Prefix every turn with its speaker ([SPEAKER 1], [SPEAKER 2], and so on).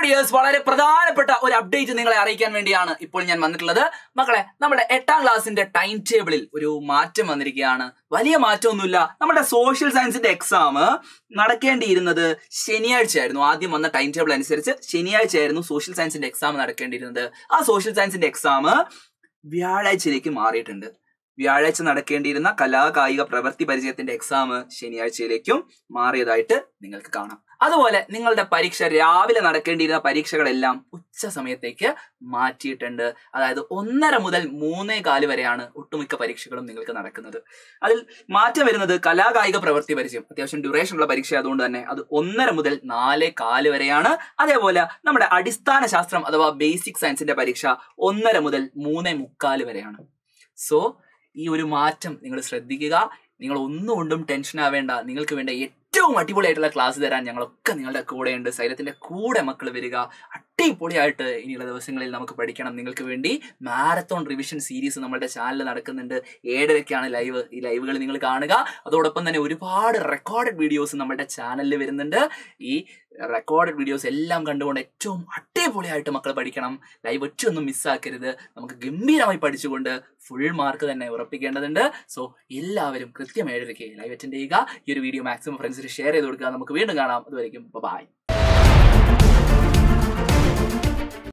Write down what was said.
[SPEAKER 1] Dears, വളരെ പ്രധാനപ്പെട്ട ഒരു അപ്ഡേറ്റ് നിങ്ങളെ അറിയിക്കാൻ വേണ്ടിയാണ് ഇപ്പോൾ ഞാൻ വന്നിട്ടുള്ളത്. മക്കളെ, നമ്മുടെ 8ാം ക്ലാസ്സിന്റെ ടൈം ടേബിളിൽ ഒരു മാറ്റം വന്നിരിക്കുകയാണ്. വലിയ മാറ്റമൊന്നുമില്ല. നമ്മുടെ സോഷ്യൽ സയൻസിന്റെ എക്സാം നടക്കേണ്ടിയിരുന്നത് ശനിയാഴ്ചയായിരുന്നു. ആദ്യം വന്ന ടൈം ടേബിൾ അനുസരിച്ച് ശനിയാഴ്ചയായിരുന്നു സോഷ്യൽ സയൻസിന്റെ എക്സാം നടക്കേണ്ടിയിരുന്നത്. ആ സോഷ്യൽ സയൻസിന്റെ എക്സാം വ്യാഴാഴ്ചയിലേക്ക് മാറിയിട്ടുണ്ട്. വ്യാഴാഴ്ച നടക്കേണ്ടിയിരുന്ന കലാകായിക പ്രവൃത്തി പരിചയത്തിന്റെ എക്സാം ശനിയാഴ്ചയിലേക്കും മാറിയതായിട്ട് നിങ്ങൾക്ക് കാണാം. അതുപോലെ നിങ്ങളുടെ പരീക്ഷ, രാവിലെ നടക്കേണ്ടിയിരുന്ന പരീക്ഷകളെല്ലാം ഉച്ച സമയത്തേക്ക് മാറ്റിയിട്ടുണ്ട്. അതായത് 1:30 മുതൽ 3:15 വരെയാണ് ഒട്ടുമിക്ക പരീക്ഷകളും നിങ്ങൾക്ക് നടക്കുന്നത്. അതിൽ മാറ്റം വരുന്നത് കലാകായിക പ്രവൃത്തി പരിചയം, അത്യാവശ്യം ഡ്യൂറേഷൻ ഉള്ള പരീക്ഷ ആയതുകൊണ്ട് തന്നെ അത് 1:30 മുതൽ 4:15 വരെയാണ്. അതേപോലെ നമ്മുടെ അടിസ്ഥാന ശാസ്ത്രം അഥവാ ബേസിക് സയൻസിന്റെ പരീക്ഷ 1:30 മുതൽ 3:45 വരെയാണ്. സോ ഈ ഒരു മാറ്റം നിങ്ങൾ ശ്രദ്ധിക്കുക. നിങ്ങൾ ഒന്നുകൊണ്ടും ടെൻഷൻ ആവേണ്ട. നിങ്ങൾക്ക് വേണ്ട ഏറ്റവും അടിപൊളിയായിട്ടുള്ള ക്ലാസ് തരാൻ ഞങ്ങളൊക്കെ നിങ്ങളുടെ കൂടെയുണ്ട്. സൈലത്തിന്റെ കൂടെ മക്കൾ വരിക. അടിപൊളിയായിട്ട് ഇനിയുള്ള ദിവസങ്ങളിൽ നമുക്ക് പഠിക്കണം. നിങ്ങൾക്ക് വേണ്ടി മാരത്തോൺ റിവിഷൻ സീരീസ് നമ്മുടെ ചാനലിൽ നടക്കുന്നുണ്ട്. 7:30ക്കാണ് ലൈവ്. ഈ ലൈവുകൾ നിങ്ങൾ കാണുക. അതോടൊപ്പം തന്നെ ഒരുപാട് റെക്കോർഡഡ് വീഡിയോസ് നമ്മുടെ ചാനലിൽ വരുന്നുണ്ട്. ഈ റെക്കോർഡഡ് വീഡിയോസ് എല്ലാം കണ്ടുകൊണ്ട് ഏറ്റവും അടിപൊളിയായിട്ട് മക്കൾ പഠിക്കണം. ലൈവ് ഒറ്റൊന്നും മിസ്സാക്കരുത്. നമുക്ക് ഗംഭീരമായി പഠിച്ചുകൊണ്ട് ഫുൾ മാർക്ക് തന്നെ ഉറപ്പിക്കേണ്ടതുണ്ട്. സോ എല്ലാവരും കൃത്യം 7:30ക്ക് ലൈവ് അറ്റൻഡ് ചെയ്യുക. ഈ ഒരു വീഡിയോ മാക്സിമം ഫ്രണ്ട്സിന് ഷെയർ ചെയ്ത് കൊടുക്കുക. നമുക്ക് വീണ്ടും കാണാം. അതുവരെയും ബൈ.